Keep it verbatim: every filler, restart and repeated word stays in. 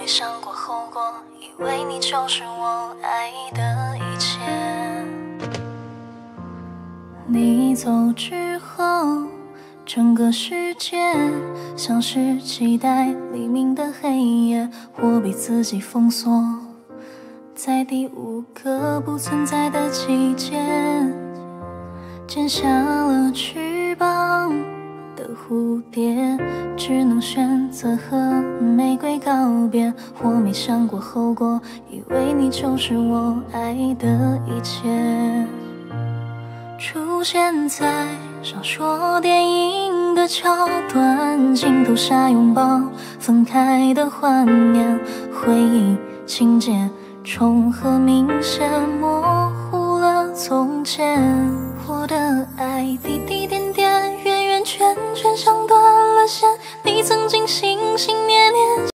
没想过后果，以为你就是我爱的一切。你走之后，整个世界像是期待黎明的黑夜，我被自己封锁在第五个不存在的季节。剪下了翅膀的蝴蝶，只能选择和玫瑰告别。我没想过后果，以为你就是我爱的一切。出现在小说电影的桥段，镜头下拥抱分开的画面，回忆情节重合明显，模糊了从前。我的爱滴滴点点，圆圆圈圈像短